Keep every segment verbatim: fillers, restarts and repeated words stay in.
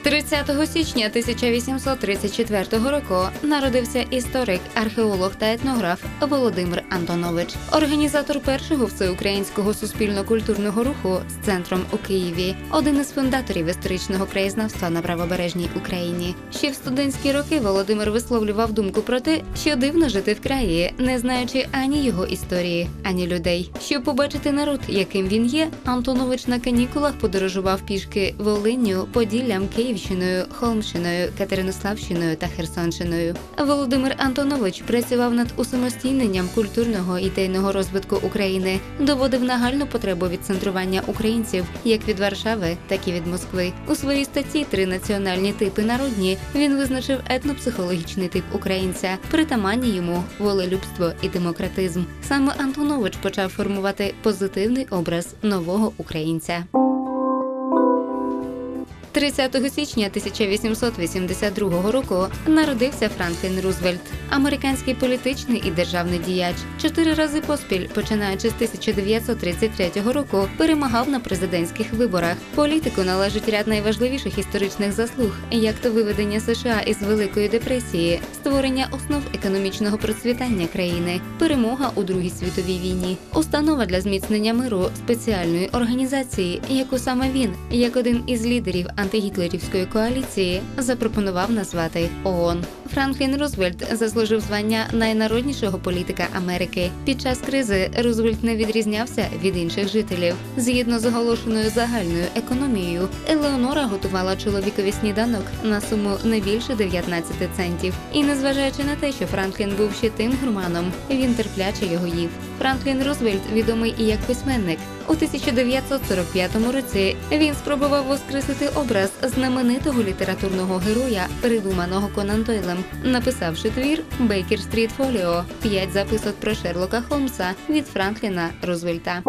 тридцятого січня тисяча вісімсот тридцять четвертого року народився історик, археолог та етнограф Володимир Антонович, організатор першого всеукраїнського суспільно-культурного руху з центром у Києві, один із фундаторів історичного краєзнавства на правобережній Україні. Ще в студентські роки Володимир висловлював думку про те, що дивно жити в краї, не знаючи ані його історії, ані людей. Щоб побачити народ, яким він є, Антонович на канікулах подорожував пішки Волинню, Поділлям, Київщиною, Холмщиною, Катеринославщиною та Херсонщиною. Володимир Антонович працював над усамостійненням культурного і ідейного розвитку України, доводив нагальну потребу відцентрування українців як від Варшави, так і від Москви. У своїй статті «Три національні типи народні» він визначив етнопсихологічний тип українця, притаманні йому волелюбство і демократизм. Саме Антонович почав формувати позитивний образ нового українця. тридцятого січня тисяча вісімсот вісімдесят другого року народився Франклін Рузвельт, американський політичний і державний діяч. Чотири рази поспіль, починаючи з тисяча дев'ятсот тридцять третього року, перемагав на президентських виборах. Політику належить ряд найважливіших історичних заслуг, як то виведення США із Великої депресії, створення основ економічного процвітання країни, перемога у Другій світовій війні, установа для зміцнення миру спеціальної організації, яку саме він, як один із лідерів антигітлерівської коаліції, запропонував назвати ООН. Франклін Рузвельт заслужив звання найнароднішого політика Америки. Під час кризи Рузвельт не відрізнявся від інших жителів. Згідно з оголошеною загальною економією, Елеонора готувала чоловікові сніданок на суму не більше дев'ятнадцяти центів. І незважаючи на те, що Франклін був ще тим гурманом, він терпляче його їв. Франклін Рузвельт відомий і як письменник. У тисяча дев'ятсот сорок п'ятому році він спробував воскресити образ знаменитого літературного героя, придуманого Конан Дойлем, написавши твір «Бейкер-стріт Фоліо» – п'ять записок про Шерлока Холмса від Франкліна Рузвельта.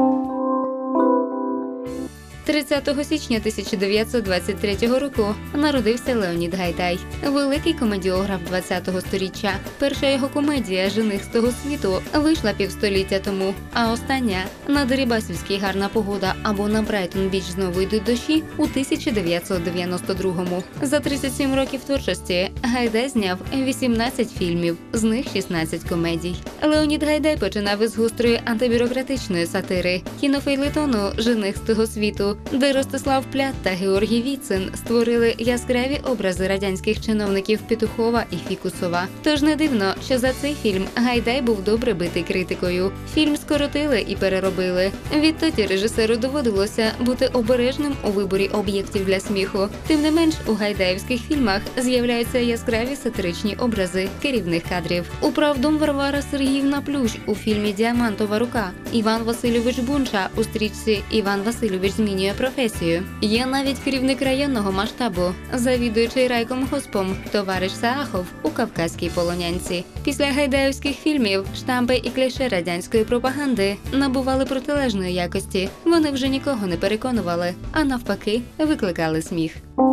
тридцятого січня тисяча дев'ятсот двадцять третього року народився Леонід Гайдай, великий комедіограф ХХ сторіччя. Перша його комедія «Жених з того світу» вийшла півстоліття тому, а остання «На Дерибасівській гарна погода» або «На Брайтон-Біч знову йдуть дощі» у тисяча дев'ятсот дев'яносто другому. За тридцять сім років творчості Гайдай зняв вісімнадцять фільмів, з них шістнадцять комедій. Леонід Гайдай починав із гострої антибюрократичної сатири, кінофейлетону «Жених з того світу», де Ростислав Плят та Георгій Віцин створили яскраві образи радянських чиновників Петухова і Фікусова. Тож не дивно, що за цей фільм Гайдай був добре битий критикою. Фільм скоротили і переробили. Відтоді режисеру доводилося бути обережним у виборі об'єктів для сміху. Тим не менш, у гайдаївських фільмах з'являються яскраві сатиричні образи керівних кадрів. Управдом Варвара Сергіївна Плющ у фільмі «Діамантова рука», Іван Васильович Бунча у стрічці «Іван Васильович змінює професію». Є навіть керівник районного масштабу, завідуючий райкомгоспом товариш Саахов у «Кавказькій полонянці». Після гайдаївських фільмів штампи і кліше радянської пропаганди набували протилежної якості. Вони вже нікого не переконували, а навпаки викликали сміх.